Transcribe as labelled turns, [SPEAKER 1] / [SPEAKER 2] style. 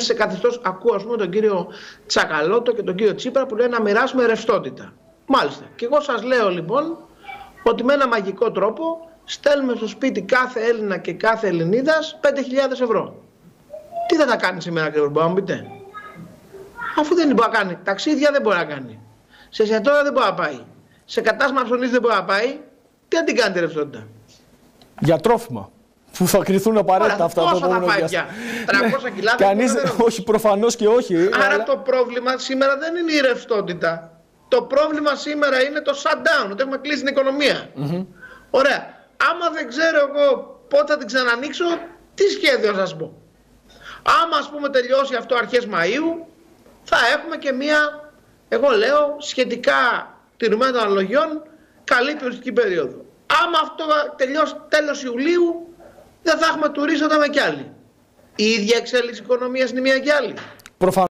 [SPEAKER 1] σε καθεστώς. Ακούω, ας πούμε, τον κύριο Τσακαλώτο και τον κύριο Τσίπρα που λένε να μοιράσουμε ρευστότητα. Μάλιστα. Και εγώ σας λέω λοιπόν ότι με ένα μαγικό τρόπο στέλνουμε στο σπίτι κάθε Έλληνα και κάθε Ελληνίδας 5.000 ευρώ. Τι θα τα κάνει σήμερα, κύριε, μπορείτε να μου πείτε? Αφού δεν μπορεί να κάνει ταξίδια, δεν μπορεί να κάνει. Σε εστιατόρια δεν μπορεί να πάει. Σε κατάστημα ψωνής δεν μπορεί να πάει. Τι να την κάνει τη ρευστότητα?
[SPEAKER 2] Για τρόφιμα. Που θα κρυθούν απαραίτητα αυτά.
[SPEAKER 1] Πόσα θα πάει πια? 300 κιλά?
[SPEAKER 2] Κανείς, όχι, προφανώς και όχι.
[SPEAKER 1] Άρα
[SPEAKER 2] αλλά...
[SPEAKER 1] το πρόβλημα σήμερα δεν είναι η ρευστότητα. Το πρόβλημα σήμερα είναι το shutdown, ότι έχουμε κλείσει την οικονομία. Ωραία. Άμα δεν ξέρω εγώ πότε θα την ξανανοίξω, τι σχέδιο θα σας πω? Άμα, ας πούμε, τελειώσει αυτό αρχές Μαΐου, θα έχουμε και μία, εγώ λέω, σχετικά τηρουμένη των αναλογιών, καλή τουριστική περίοδο. Άμα αυτό τελειώσει τέλος Ιουλίου, δεν θα έχουμε τουρίστες με κι άλλοι. Η ίδια εξέλιξη οικονομίας είναι μία κι άλλη.